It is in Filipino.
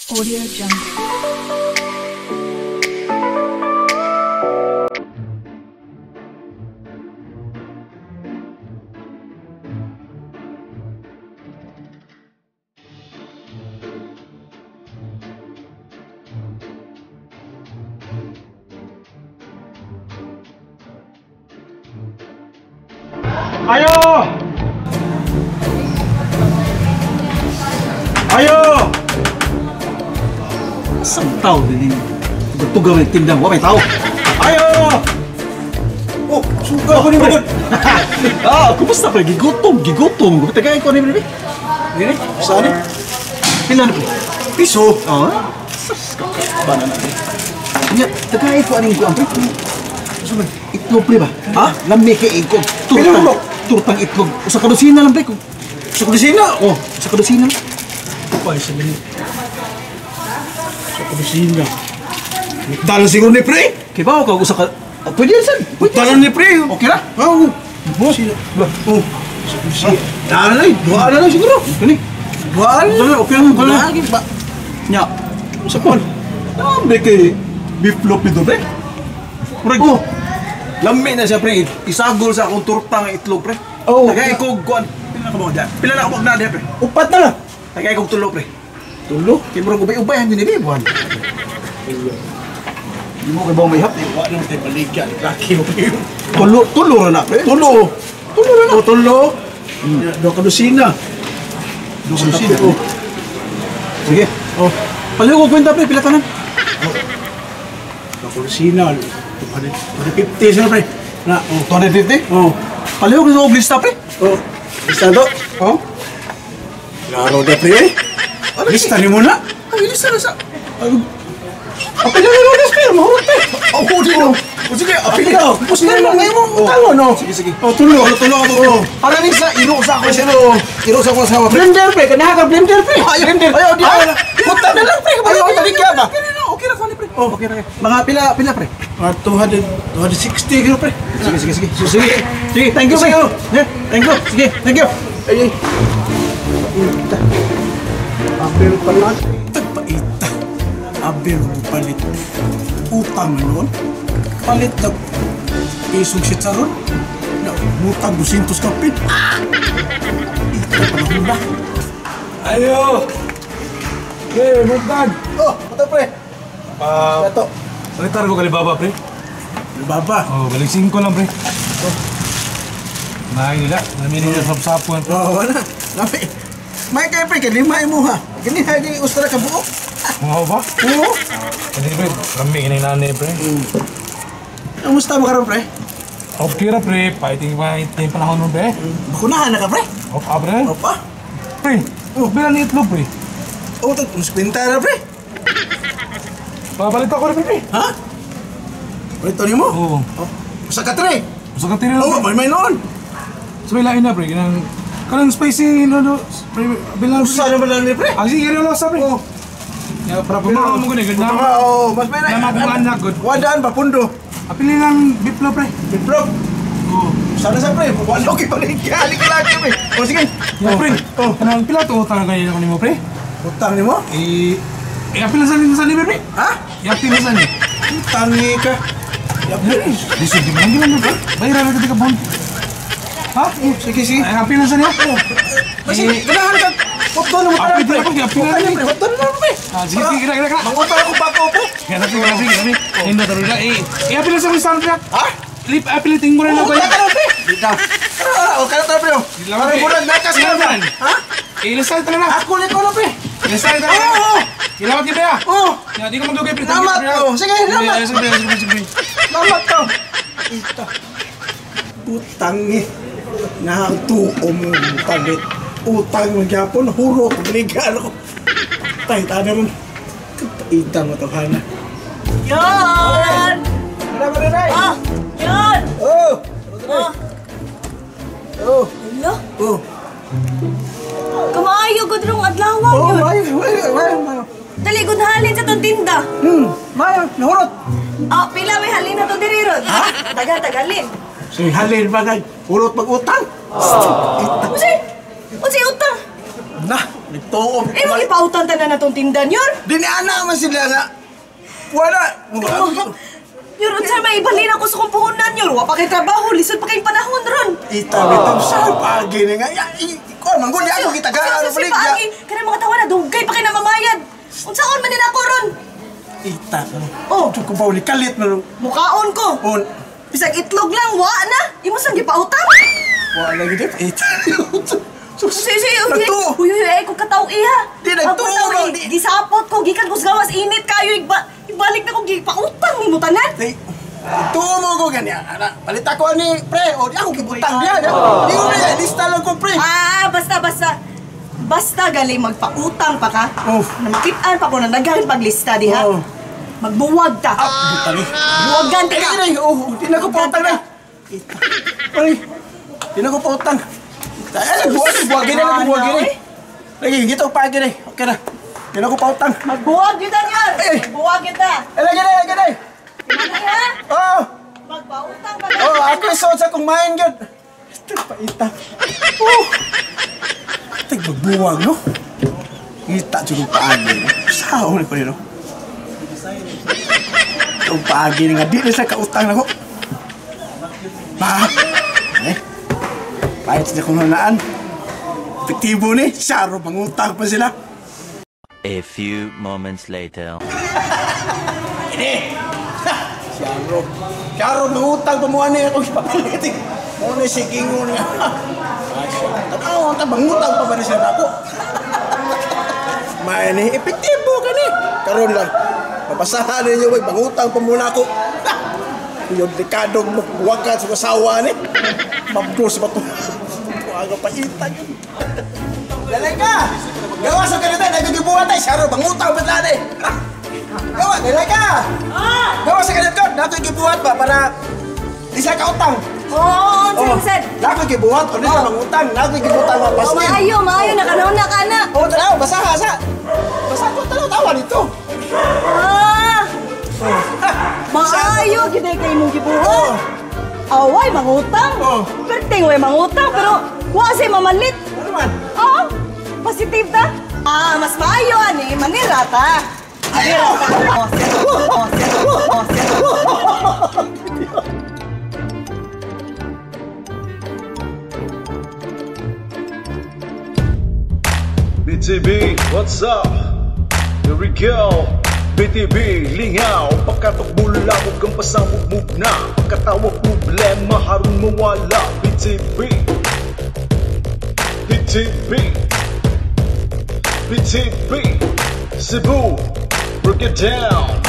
Audio Jungle. Ayo! Ayo! Isang tao din yung tugaw ng tindang ko, may tao. Ayo! Oh, suga ako ni Brad. Kumusta pa? Gigutom. Tagay ko ni Brad. Dini, saan? Pila na po? Piso? Oo. Bana na. Kanya, tagay ko aning ko ang Brad. Susunod, itlog pre ba? Ha? Lami kay ikog. Turtang itlog. Usa ka dosina lang pre. Usa ka dosina? Oh, usa ka dosina lang. Ay, sabi niyo. Usa ka dosina. Dalan siguro ni pre. Kaya ba ako usa ka... Pwede yan san? Dalan ni pre. Okay na? Oo. Boss. Oh. Dalan. Duaan na lang siguro. Kani. Duaan. Dalan. Okay lang. Lagi ba? Nya. Usa pa. Nambe kay beef loaf nito pre. Oh. Lami na siya, pre. Isagol sa akong turtang itlog, pre. Oo. Tagay ko, kuan. Pila na ka mo dyan? Pila na ka mo na dyan, pre? Upat na lang. Tagay ko tulo, pre. Tulo? Kaya mo rin ubay-ubay, hindi nila, buwan. Hindi mo kayo ba may hap? Wala naman tayo baligyan. Laki mo, pre. Tulo na, pre. Tulo na na. Tulo. Doon ka dosina. Doon ka dosina. Sige. Paliw ko kwenta, pre. Pila ka na. Doon ka dosina. 250 sila pre. Na, 250? Oo. Paliw ko sa lista pre? Oo. Lista do? Oo. Laro na pre. Lista ni mo na? Ay, lista na sa... Apil na rin ulit pre, mahurot pre. Oo, di mo. Sige, apil na. Pus na rin ngayon mo. Tango, no? Sige. Tulo ako. Para rin sa iro sa ako sila. Iro sa ako sa awa pre. Blender pre, kanaha ka blender pre. Ayaw, di ako na. Punta na lang pre. Ayaw, taligya ba? Okay na, pre. Okay na. Mga pila pre. 260 kilo pre. Sige, thank you pre. Thank you. Ay. Abel palit. Tagpaita. Abel palit. Utang noon. Palit na pisong sitsaron. Na utang 200 kapit. Ito panahon ba? Ayo. Okay, mugdan. Oh, ito pre. Ito. Balitar ko kalibaba, pre. Kalibaba? Oo, balik 5 lang, pre. Nahin nila. Namin nila sapsapuan, pre. Oo, wala. Namin. May kayo, pre. Kalimay mo, ha. Ganyan, ha. Ganyan, ustra ka buo. Mga ba? Oo. Hindi, pre. Rami, ganyan nanay, pre. Kamusta mo karon, pre? Okay ra, pre. Paiting panahon mo, pre. Bakunahan na ka, pre? Opa, pre. Opa? Pre, bilang ni itlog, pre. Oo, mas pinta na, pre. Papalit ako rin, pre. Ha? Palit ni mo? Oo. Usa ka tre? Usa ka tre lang. Oo, may noon. So, may lain na, pre. Kanang spicy, bilang... Usa na ba lang ni, pre? Sige, gano'n lang sa, pre. Oo. Para pumawa mo gano'n, gano'n. Oo, mas may lain. Nama kong anak, good. Wadaan pa, pundo. Apili lang biplo, pre. Biplo? Oo. Sana sa, pre. Wala ko kipaligya. Halik ka lagi, pre. O, sige. Yeah, pre. Kanang pila ito utang ganyan ako ni mo, pre? Utang ni mo? Apil na sa ni, pre? Ha? Apil na sa ni. Tangi ka. Di sige, manggilan mo, pre. Bayaran na ka bon. Ha? Sige. Apil na sa niya? Ganahan ka. Foto na mo tayo, pre. Apil na niya, pre. Foto na mo, pre. Sige. Mangutang ako pa ko, pre. Sige. Hindi na talaga. Apil na sa mga stand, pre. Ha? Apilitin mo rin na ba yan? Dito. O, kaya tayo, pre. Parang murag nakas ka naman. Ha? Ilasal ka na. Ako ulit ko na, pre. Ilasal ka na. Oo. Ilawat niya, pre. Oo. Di ka magdugay, pre. Lamat to. Sige, lamat. Sige. Lamat to. Ito. Utangi. Nakatuo mo palit. Utang magyapon. Huro. Pagligan ako. Tayo rin. Kapaitang mo ito, Hana. Yon! Ray. Yon! Hello? Kamaayo ko drong adlawan yun. Dali gud halin sa tong tinda. Maya, nahurot. Pila may halin na to dirirod. Ha? Tagalin. Sige, halin ba na? Hurot mag-utang. Unsi utang. Na, nagtuo. Eh, mo ipautan tanan na tong tindan, Yor. Diniana man sila nga. Wala. Yor, unsa may ibalin ako sa kong puhunan, Yor. Wa pa kay trabaho, lisod pa kay panahon ron. Bitang sa pagi ni nga. Ikaw, mangguli ako kita ka. Kasi paagi, kanang mga tawa na dugay pa kay namamayad. Unsaon man nila ako ron? Ita. Oh. Ito ko ba uli kalit mo. Mukaon ko. On. Bisag itlog lang, wa na. Imo sang gipautang. Wala gid. Ita. Sige, Nagtuo. uy, kung kataw iha. Di, nagtuo. Gisapot ko, gikan ko sa gawas, init kayo, ibalik na ko, gipautang ni mo tanan. Tuo mo ko ganyan. Palit ako ni pre. O, di ako kibutang diyan. Di ko na, lista lang ko pre. Basta. Basta galing magpautang pa ka. Oh. Na makitaan pa ko na nagaling paglista diha. Oh. Magbuwag ta. Butang eh. Buwagan ka. Ay, di na ko pautang na. Ay, di na ko pautang. Ay, buwagin na. Lagi, gito pa gini. Okay na. Di na ko pautang. Magbuwag yun yan. Ay. Magbuwag yun ta. Ay, lagi. Ano ha? Oo. Magpautang pa Oo, ako isod sa kong main yun. Ito pa ita. Ito magbuwag, no? Ita, sigong paagi. Sao ulit pa rin, no? Itong paagi nga, di na sa kautang na ko. Kahit sila kung nanaan. Epektibo ni, saro, mangutang pa sila. A few moments later. Ini! Saro, mangutang pa mo ani ako ipapalitin. Muna si Kingo niya. Tanaw, mangutang pa ba na siya ako? May epektibo ka ni. Karoon lang. Papasahan ninyo, mangutang pa muna ako. Yung dekadong magbuwagan sa kasawa ni. Mabdos ba ito? Buwaga pa ita yun. Dalay ka! Gawa sa ganito, nagkikibuhan tayo. Saro, mangutang pa sila ni. Gawa, dalay ka! Gawa sa ganito, nagkikibuhan pa para di sa kautang. Oo, Sir. Nagkikibuhan, kung di sa mangutang, nagkikibutang mga pasnin. Maayo, nakanahon na ka na. Oo, tanaw, basaha sa. Basa ko, tawa dito. Maayo, gid kay mong gibuhat. Away, mangutang. Perting way mangutang, pero wa say mamalit. Ano man? Oo, positive ta. Mas maayo ani, manira ta. Manira ta. BTB, what's up? Here we go. BTB, lingaw. Pagkatok mula, huwag kang pasambog na. Pagkatawag problema, harun mawala. BTB, BTB, Cebu, break it down.